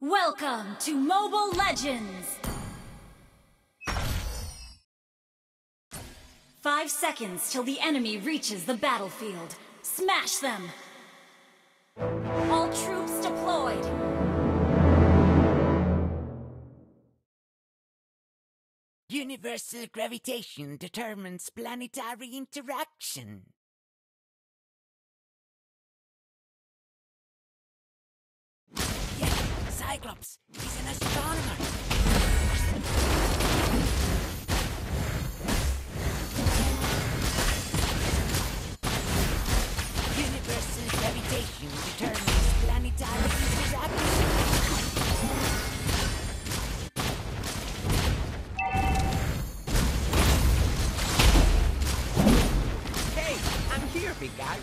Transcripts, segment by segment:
Welcome to Mobile Legends! 5 seconds till the enemy reaches the battlefield. Smash them! All troops deployed! Universal gravitation determines planetary interaction. Yeah, Cyclops, he's an astronomer. Universal gravitation determines planetary interaction. Here, big guy.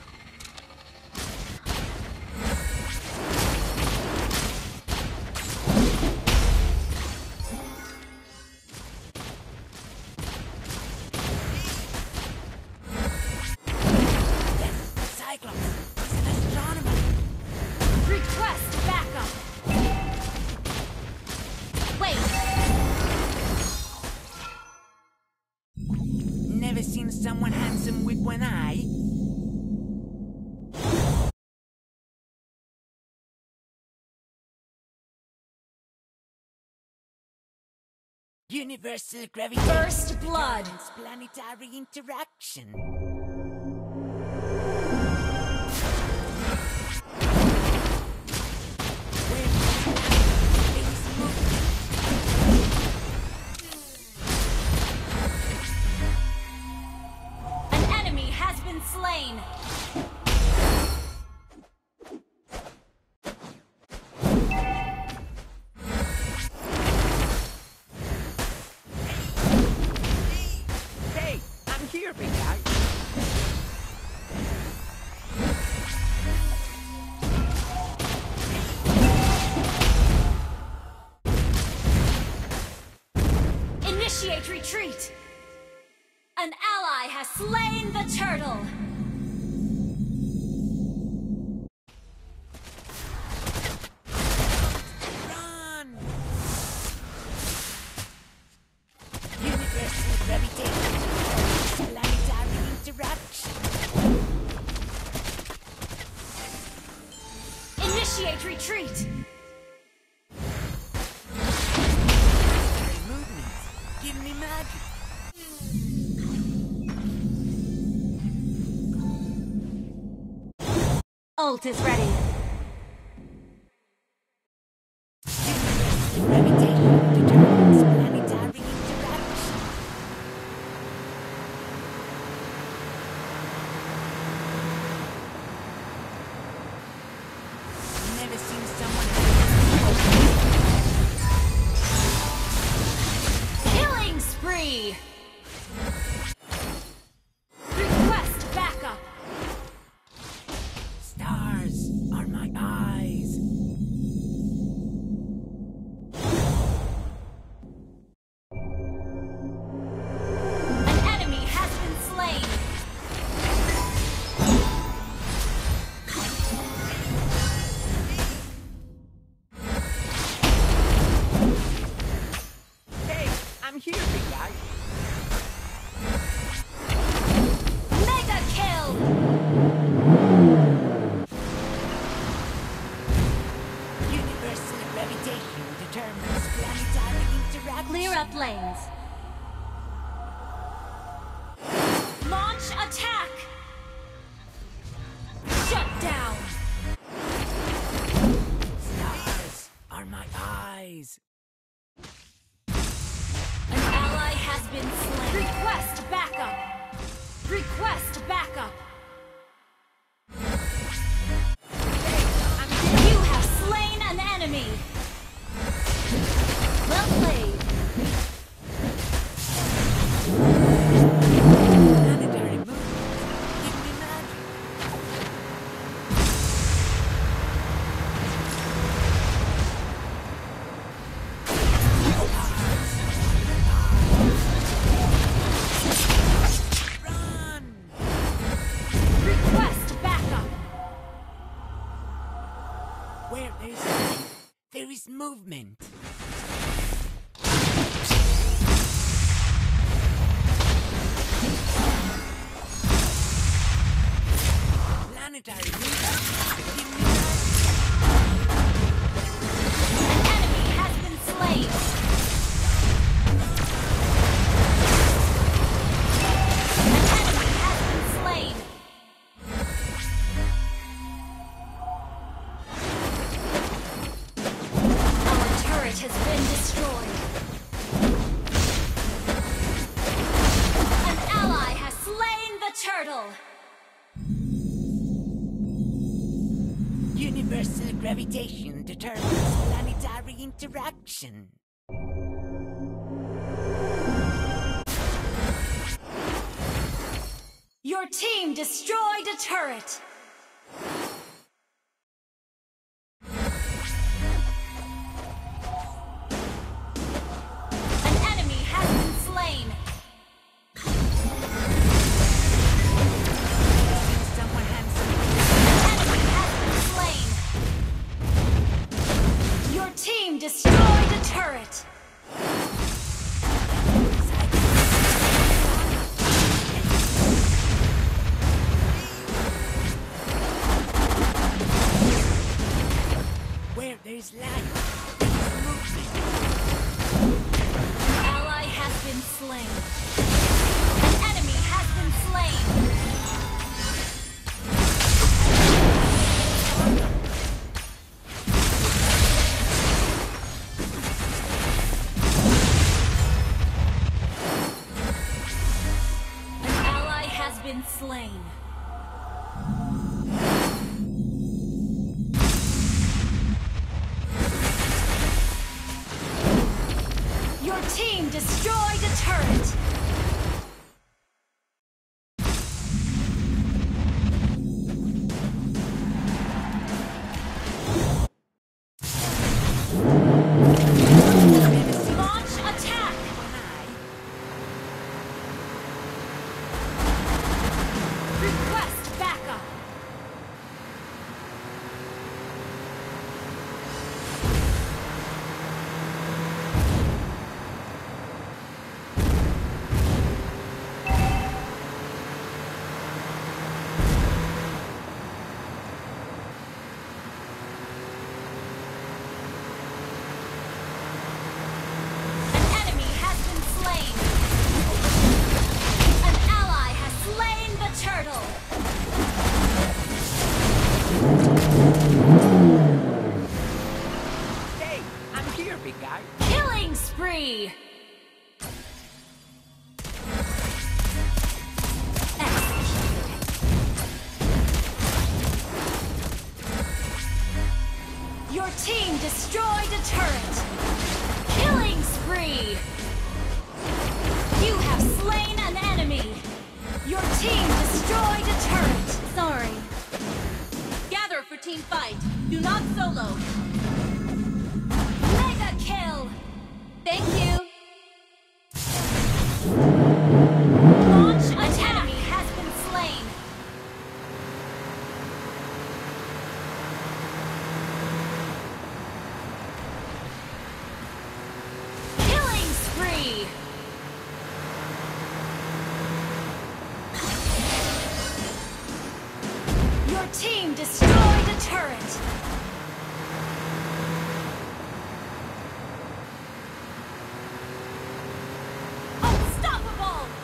Cyclops, he's an astronomer. Request backup. Wait. Never seen someone handsome with one eye. Universal gravitation. First blood. Planetary interaction. An enemy has been slain. Here, big guy. Initiate retreat. An ally has slain the turtle. Run! Universal gravitation. Planetary interaction. Initiate retreat. Movement. Give me magic. Ult is ready. Universal gravitation determines planetary interaction. Never seen someone Killing spree. Request backup. Stars are my eyes. An enemy has been slain. Hey, I'm here, big guy. Mega kill. Universal gravitation determines planetary interaction. Clear up lanes. Launch attack. Shut down. Stars are my eyes. An ally has been slain. Request backup. Request backup. You have slain an enemy. Well played. Planetary movement. Give me magic. Run! Universe movement. Planetary movement. Give me that. An enemy has been slain. An enemy has been slain. Our turret has been destroyed. An ally has slain the turtle. Universal gravitation determines planetary interaction. Your team destroyed a turret. An enemy has been slain. Someone handsome. An enemy has been slain. Your team destroyed a turret. Where there's life, there's movement. An ally has been slain. An enemy has been slain. An ally has been slain. Your team destroyed a turret. Launch attack. Request backup. An enemy has been slain. An ally has slain the turtle. Hey, I'm here, big guy. Killing spree. Your team destroyed a turret. Killing spree. You have slain an enemy. Your team destroyed a turret. Sorry. Gather for team fight. Do not solo. Mega kill. Thank you. Launch attack. An enemy has been slain. Killing spree. Your team destroyed a turret. Unstoppable.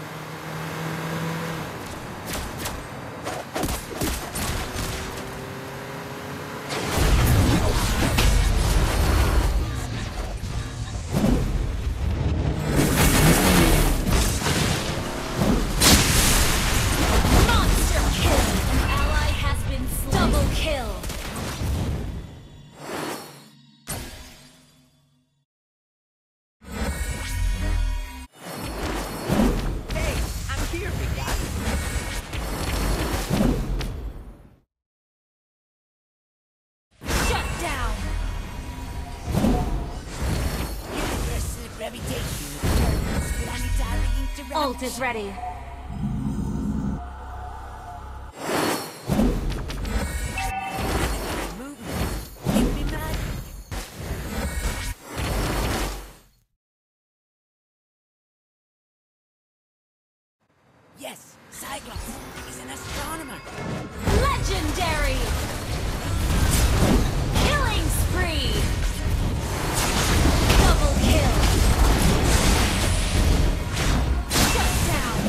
Monster kill. An ally has been slain. Double kill. Hey, I'm here, big guy. Shut down. Universal gravitation determines planetary interaction. Ult is ready. Movement. Give me magic. Yes, Cyclops is an astronomer. Legendary! Killing spree! Double kill! Shut down!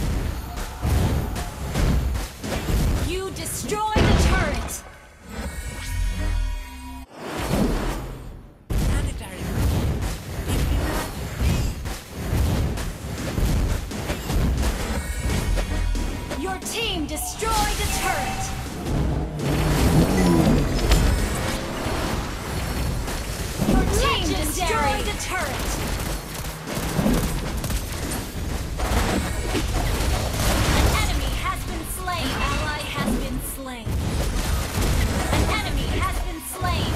You destroy the turret! Planetary Move. Give me that. Your team destroyed a turret! Your team destroyed a turret! An enemy has been slain. Ally has been slain. An enemy has been slain.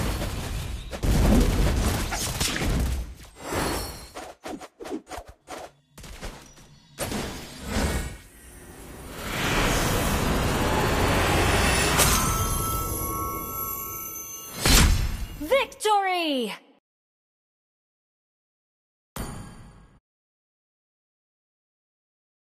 Victory!